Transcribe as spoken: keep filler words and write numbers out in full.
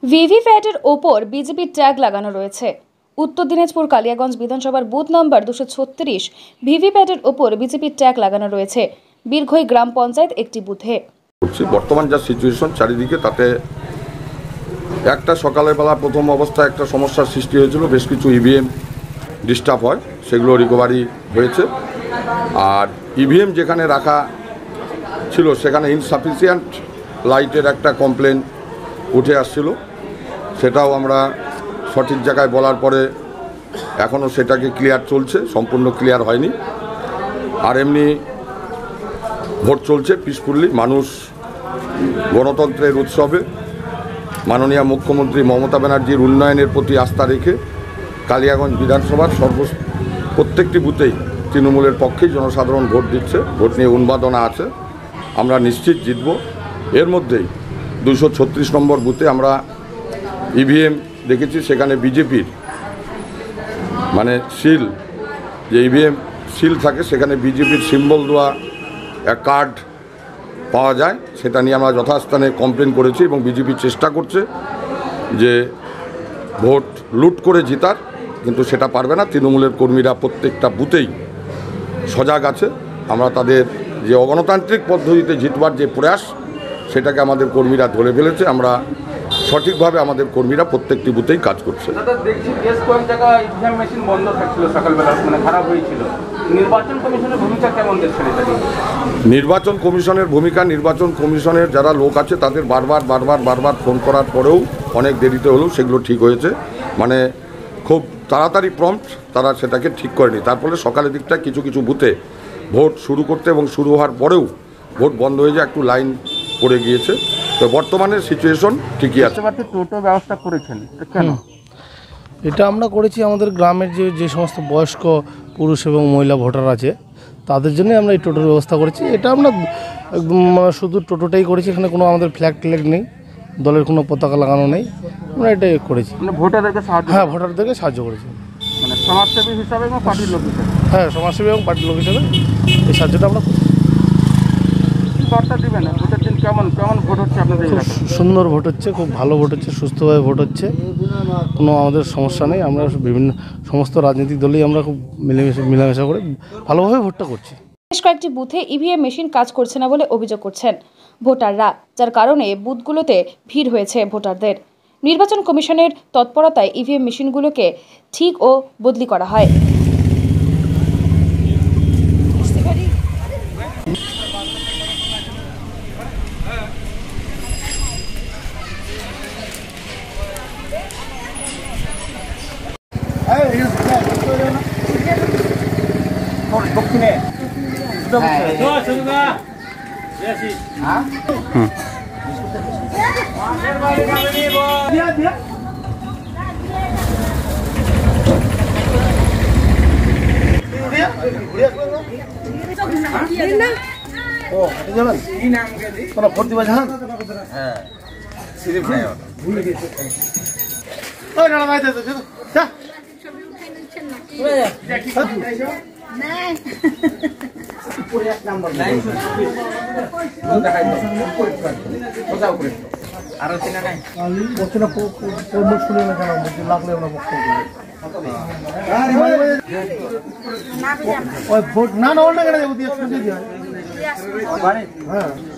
ভিভিপ্যাটের ওপর বিজেপির ট্যাগ লাগানো রয়েছে। উত্তর দিনাজপুর কালিয়াগঞ্জ বিধানসভার বুথ নম্বর দুশো ছত্রিশ ভিভিপ্যাটের ওপর বিজেপির ট্যাগ লাগানো রয়েছে বীরঘই গ্রাম পঞ্চায়েত একটি বুথে। বর্তমান যা সিচুয়েশন চারিদিকে, তাতে একটা সকালের বেলা প্রথম অবস্থায় একটা সমস্যার সৃষ্টি হয়েছিল, বেশ কিছু ইভিএম ডিস্টার্ব হয়, সেগুলো রিকভারি হয়েছে। আর ইভিএম যেখানে রাখা ছিল সেখানে ইনসাফিসিয়েন্ট লাইটের একটা কমপ্লেন উঠে আসছিল, সেটাও আমরা সঠিক জায়গায় বলার পরে এখনও সেটাকে ক্লিয়ার চলছে, সম্পূর্ণ ক্লিয়ার হয়নি। আর এমনি ভোট চলছে পিসফুলি, মানুষ গণতন্ত্রের উৎসবে মাননীয় মুখ্যমন্ত্রী মমতা ব্যানার্জির উন্নয়নের প্রতি আস্থা রেখে কালিয়াগঞ্জ বিধানসভার সর্ব প্রত্যেকটি বুথেই তৃণমূলের পক্ষেই জনসাধারণ ভোট দিচ্ছে। ভোট নিয়ে উন্মাদনা আছে, আমরা নিশ্চিত জিতব। এর মধ্যেই দুশো ছত্রিশ নম্বর বুথে আমরা ইভিএম দেখেছি, সেখানে বিজেপির মানে সিল, যে ইভিএম সিল থাকে সেখানে বিজেপির সিম্বল দেওয়া এক কার্ড পাওয়া যায়, সেটা নিয়ে আমরা যথাস্থানে কমপ্লেন করেছি এবং বিজেপি চেষ্টা করছে যে ভোট লুট করে জেতার, কিন্তু সেটা পারবে না। তৃণমূলের কর্মীরা প্রত্যেকটা বুথেই সজাগ আছে। আমরা তাদের যে অগণতান্ত্রিক পদ্ধতিতে জিতবার যে প্রয়াস, সেটাকে আমাদের কর্মীরা ধরে ফেলেছে। আমরা সঠিকভাবে আমাদের কর্মীরা প্রত্যেকটি বুথেই কাজ করছে। নির্বাচন কমিশনের ভূমিকা কেমন দেখছেন? নির্বাচন কমিশনের ভূমিকা, নির্বাচন কমিশনের যারা লোক আছে তাদের বারবার বারবার বারবার ফোন করার পরেও অনেক দেরিতে হলেও সেগুলো ঠিক হয়েছে, মানে খুব তাড়াতাড়ি প্রম্পট তারা সেটাকে ঠিক করেনি। তার ফলে সকালের দিকটা কিছু কিছু বুথে ভোট শুরু করতে এবং শুরু হওয়ার পরেও ভোট বন্ধ হয়ে যায়, একটু লাইন পড়ে গিয়েছে। তো বর্তমানে সিচুয়েশন ঠিকই আছে। টোটো ব্যবস্থা করেছেন কেন? এটা আমরা করেছি আমাদের গ্রামের যে যে সমস্ত বয়স্ক পুরুষ এবং মহিলা ভোটার আছে তাদের জন্য আমরা এই টোটোর ব্যবস্থা করেছি। এটা আমরা একদম শুধু টোটোটাই করেছি, এখানে কোনো আমাদের ফ্ল্যাগ ট্ল্যাগ নেই, দলের কোনো পতাকা লাগানো নেই, আমরা এটাই করেছি। মানে ভোটারদেরকে সাহায্য? হ্যাঁ, ভোটারদেরকে সাহায্য করেছি, মানে সমাজসেবী হিসাবে এবং পার্টির লোক হিসাবে। হ্যাঁ, সমাজসেবী এবং পার্টির লোক হিসাবে এই সাহায্যটা আমরা করি। বার্তা দিবেন ভোটের দিন কেমন কেমন ভোট হচ্ছে আপনাদের এলাকায়? সুন্দর ভোট হচ্ছে, খুব ভালো ভোট হচ্ছে, সুস্থভাবে ভোট হচ্ছে, কোনো আমাদের সমস্যা নেই। আমরা বিভিন্ন সমস্ত রাজনৈতিক দলেই আমরা খুব মিলেমিশে মেলামেশা করে ভালোভাবে ভোটটা করছি। বেশ কয়েকটি বুথে ইভিএম মেশিন কাজ করছে না বলে অভিযোগ করছেন ভোটাররা, যার কারণে বুথগুলোতে ভিড় হয়েছে ভোটারদের। নির্বাচন কমিশনের তৎপরতায় ইভিএম মেশিনগুলোকে ঠিক ও বদলি করা হয়। দক্ষিণে ভোট দিবা জানান? হ্যাঁ, ভোট না না কেন